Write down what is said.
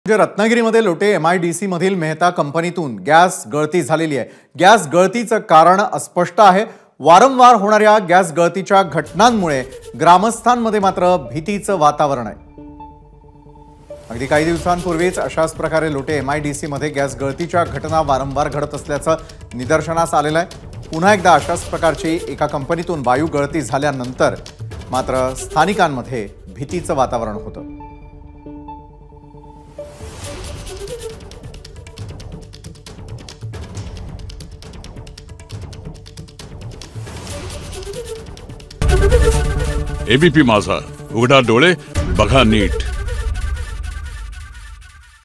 रत्नागिरीमध्ये लोटे MIDC मधील मेहता कंपनीतून गॅस गळती झालेली आहे। गॅस गळतीचं कारण अस्पष्ट आहे। वारंवार होणाऱ्या गॅस गळतीच्या घटनांमुळे ग्रामस्थांमध्ये मात्र भीतीचं वातावरण आहे। अगदी काही दिवसांपूर्वीच अशाच प्रकारे लोटे MIDC मध्ये गॅस गळतीच्या घटना वारंवार घडत असल्याचं निदर्शनास आलेलं आहे। पुन्हा एकदा अशाच प्रकारची एका कंपनीतून वायू गळती झाल्यानंतर मात्र स्थानिकांमध्ये भीतीचं वातावरण होतं। ABP माझा, उघडा डोळे बघा नीट।